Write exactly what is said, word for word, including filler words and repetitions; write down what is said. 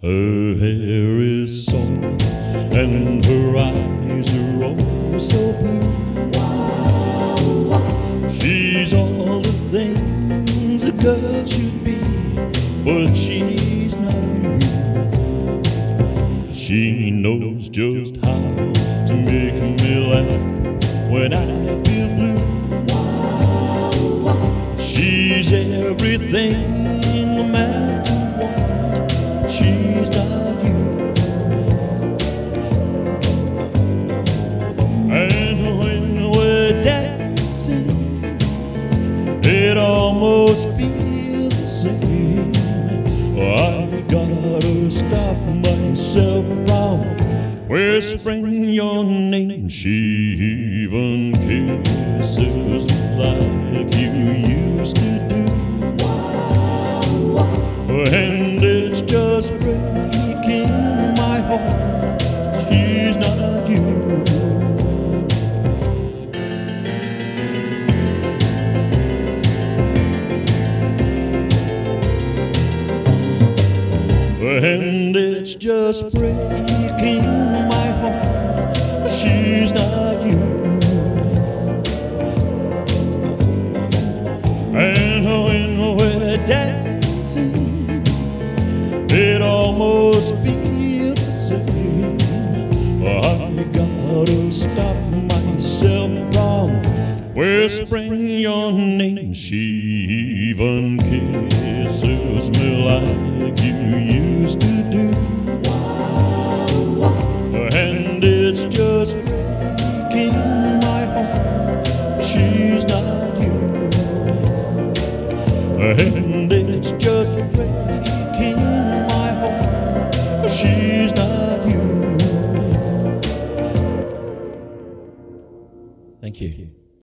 Her hair is soft and her eyes are oh so blue. She's all the things a girl should be, but she's not you. She knows just how to make me laugh when I feel blue. She's everything a man can want, but she's not you. And when we're dancing, it almost feels the same. I gotta stop myself from whispering your name. She even kisses me like you used to do, and it's just breaking my heart. She's not you. And it's just breaking my heart, 'cause she's not you. And when we're dancing, it almost feels the same. I gotta stop myself from whispering your name. She even kisses me like you used to do, and it's just breaking my heart. She's not you. And it's just breaking my heart, 'cause she's not you. Thank you.